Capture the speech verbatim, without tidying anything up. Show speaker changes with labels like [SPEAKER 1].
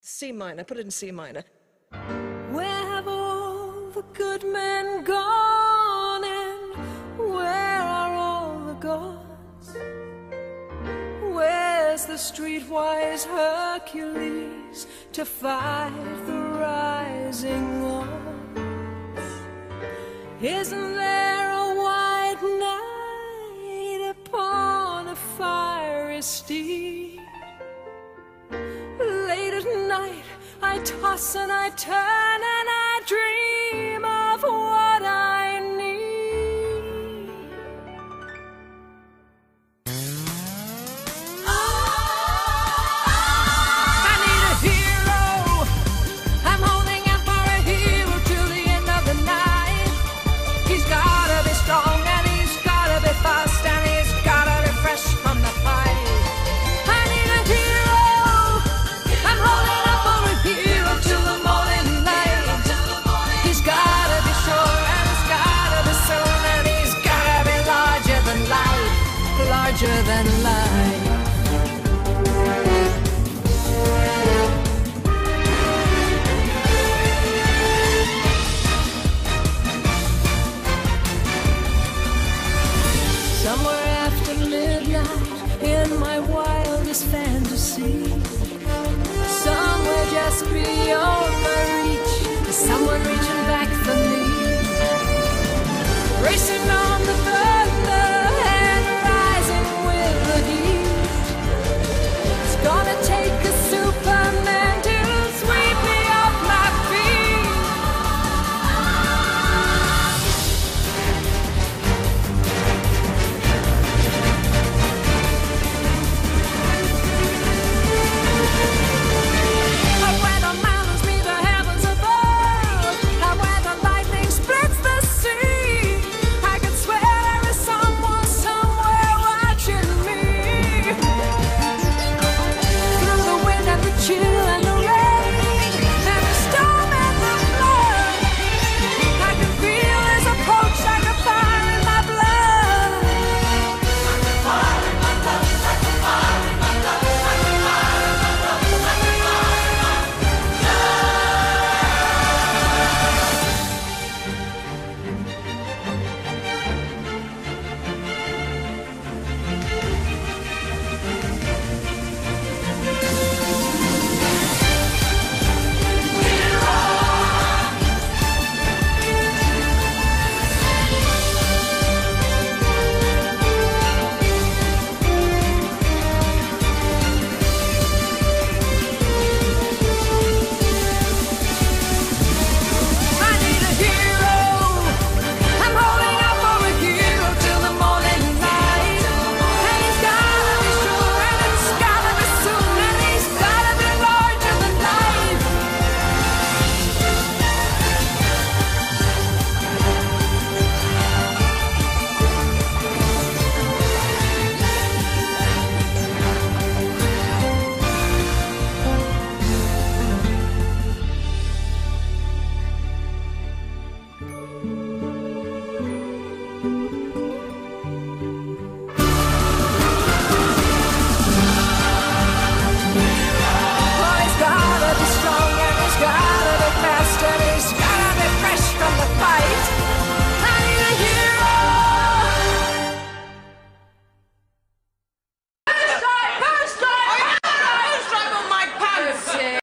[SPEAKER 1] C minor, put it in C minor.
[SPEAKER 2] Where have all the good men gone, and where are all the gods? Where's the streetwise Hercules to fight the rising odds? Isn't there a white knight upon a fiery steed? Late at night I toss and I turn and I dream of what I need. I need a hero. I'm holding out for a hero till the end of the night. He's gotta be strong and he's gotta be fast and he's gotta be fresh from the fight. I need a hero. I'm holding out for a hero till the morning light. He's gotta be sure and he's gotta be soon and he's gotta be larger than life, larger than life. Somewhere after midnight in my wildest fantasy, somewhere just beyond my reach, someone reaching back for me, racing on the verge.